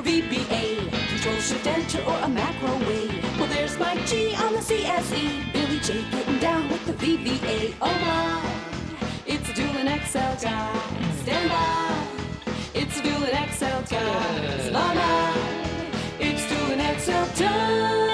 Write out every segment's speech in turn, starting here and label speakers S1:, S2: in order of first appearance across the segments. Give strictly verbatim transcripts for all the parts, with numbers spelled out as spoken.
S1: V B A. Control Shift Enter or a macro way. Well, there's Mike G on the C S E. Billy J getting down with the V B A. Oh my, it's a Dueling Excel time. Stand by, it's a Dueling Excel time. Stand by, it's Dueling Excel time.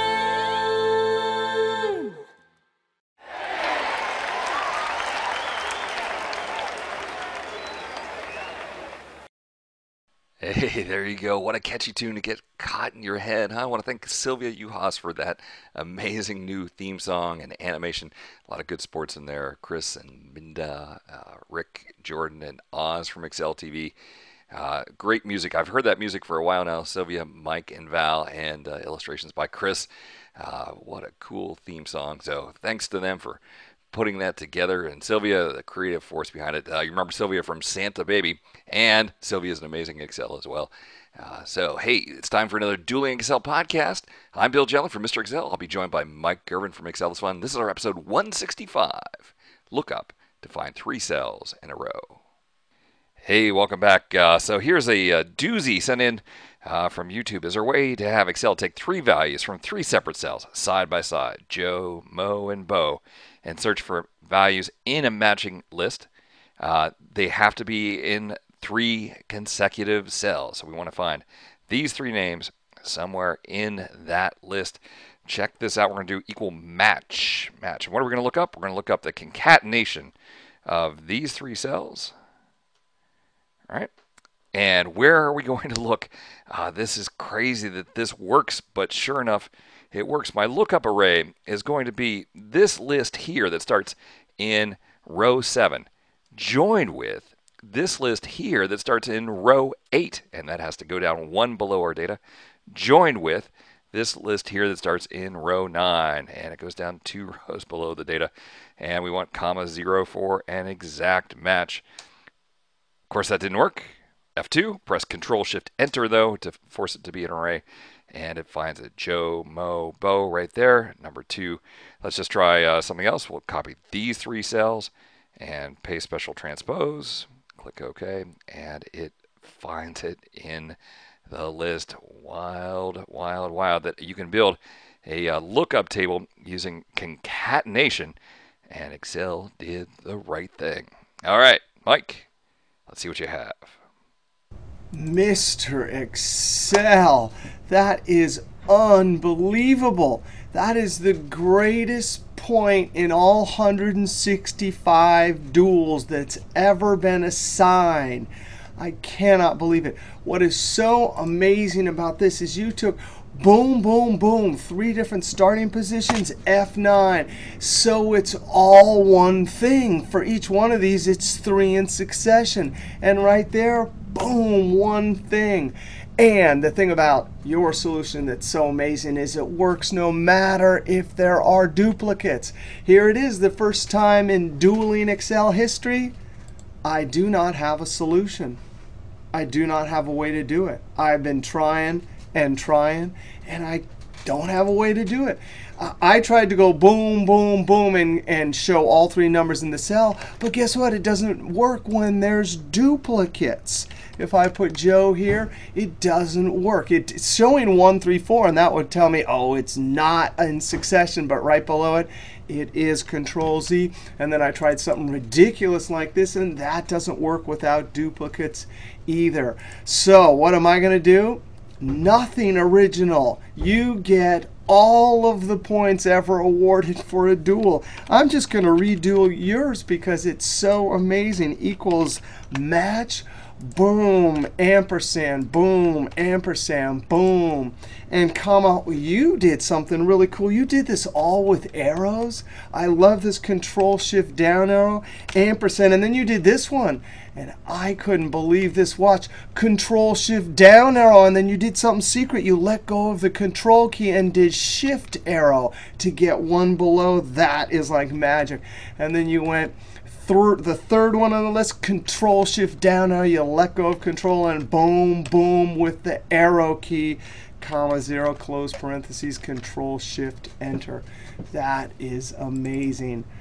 S2: Hey, there you go. What a catchy tune to get caught in your head, huh? I want to thank Szilvia Juhasz for that amazing new theme song and animation. A lot of good sports in there. Chris and Minda, uh, Rick, Jordan, and Oz from Excel T V. Uh, great music. I've heard that music for a while now. Szilvia, Mike, and Val, and uh, illustrations by Chris. Uh, what a cool theme song. So thanks to them for putting that together, and Szilvia, the creative force behind it. Uh, you remember Szilvia from Santa Baby, and Szilvia is an amazing Excel as well. Uh, so, hey, it's time for another Dueling Excel podcast. I'm Bill Jelen from Mister Excel. I'll be joined by Mike Girvin from Excel is Fun. This is our episode one sixty-five. Lookup to find three cells in a row. Hey, welcome back. Uh, so here's a, a doozy sent in uh, from YouTube. Is there a way to have Excel take three values from three separate cells, side by side, Joe, Mo, and Bo, and search for values in a matching list? Uh, they have to be in three consecutive cells. So we want to find these three names somewhere in that list. Check this out. We're going to do equal match. Match. And what are we going to look up? We're going to look up the concatenation of these three cells. All right. And where are we going to look? Uh, this is crazy that this works, but sure enough, it works. My lookup array is going to be this list here that starts in row seven, joined with this list here that starts in row eight, and that has to go down one below our data, joined with this list here that starts in row nine, and it goes down two rows below the data, and we want comma zero for an exact match. Of course, that didn't work. F two, press Control Shift Enter though to force it to be an array, and it finds a Joe, Mo, Bo right there. Number two. Let's just try uh, something else. We'll copy these three cells and paste special transpose. Click OK, and it finds it in the list. Wild, wild, wild that you can build a uh, lookup table using concatenation, and Excel did the right thing. All right, Mike, let's see what you have.
S3: Mister Excel, that is unbelievable. That is the greatest point in all one hundred sixty-five duels that's ever been assigned. I cannot believe it. What is so amazing about this is you took boom, boom, boom, three different starting positions, F nine. So it's all one thing. For each one of these, it's three in succession. And right there, boom, one thing. And the thing about your solution that's so amazing is it works no matter if there are duplicates. Here it is, the first time in Dueling Excel history, I do not have a solution. I do not have a way to do it. I've been trying and trying, and I don't have a way to do it. Uh, I tried to go boom, boom, boom, and, and show all three numbers in the cell, but guess what? It doesn't work when there's duplicates. If I put Joe here, it doesn't work. It, it's showing one, three, four, and that would tell me, oh, it's not in succession, but right below it, it is Control Z. And then I tried something ridiculous like this, and that doesn't work without duplicates either. So what am I going to do? Nothing original. You get all of the points ever awarded for a duel. I'm just going to redo yours because it's so amazing. Equals match, boom, ampersand, boom, ampersand, boom, and comma. You did something really cool. You did this all with arrows. I love this Control Shift down arrow, ampersand, and then you did this one. And I couldn't believe this. Watch, Control Shift down arrow, and then you did something secret. You let go of the Control key and did Shift arrow to get one below. That is like magic. And then you went through the third one on the list, Control Shift down arrow. You let go of Control and boom, boom with the arrow key, comma zero, close parentheses, Control Shift Enter. That is amazing.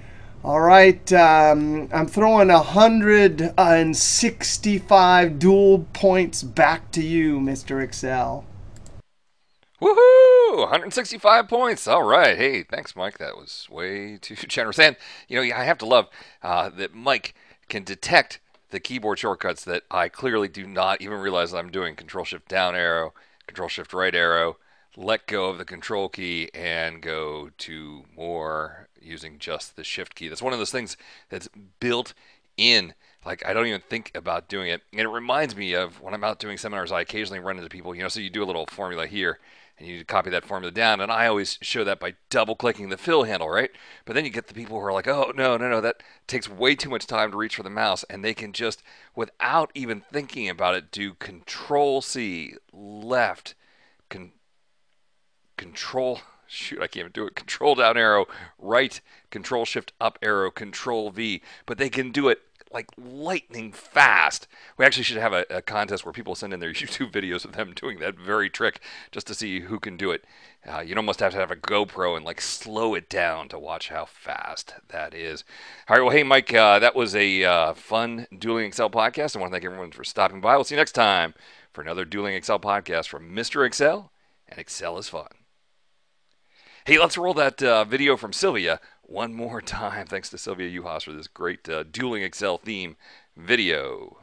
S3: All right, um, I'm throwing one hundred sixty-five dual points back to you, Mister Excel.
S2: Woohoo! one hundred sixty-five points. All right. Hey, thanks, Mike. That was way too generous. And, you know, I have to love uh, that Mike can detect the keyboard shortcuts that I clearly do not even realize that I'm doing. Control-Shift down arrow, Control-Shift right arrow, let go of the Control key, and go to more using just the Shift key. That's one of those things that's built in. Like, I don't even think about doing it. And it reminds me of when I'm out doing seminars, I occasionally run into people, you know, so you do a little formula here, and you copy that formula down, and I always show that by double-clicking the fill handle, right? But then you get the people who are like, oh, no, no, no, that takes way too much time to reach for the mouse, and they can just, without even thinking about it, do Control-C, left, con Control, shoot, I can't even do it, Control down arrow, right, Control Shift up arrow, Control V, but they can do it like lightning fast. We actually should have a, a contest where people send in their YouTube videos of them doing that very trick just to see who can do it. Uh, you'd almost have to have a GoPro and like slow it down to watch how fast that is. All right, well, hey, Mike, uh, that was a uh, fun Dueling Excel podcast. I want to thank everyone for stopping by. We'll see you next time for another Dueling Excel podcast from Mister Excel, and Excel is fun. Hey, let's roll that uh, video from Szilvia one more time. Thanks to Szilvia Juhasz for this great uh, Dueling Excel theme video.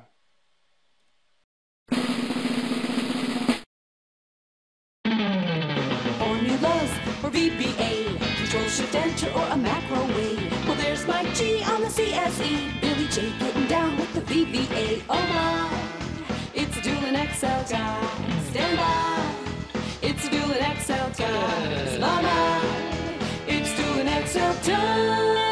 S1: Formulas for V B A, Control Shift Enter or a macro way. Well, there's Mike G on the C S E, Billy J getting down with the V B A. Oh my, it's a Dueling Excel guy. Stand by, it's a Dueling Excel guy. Mama, it's Dueling Excel time.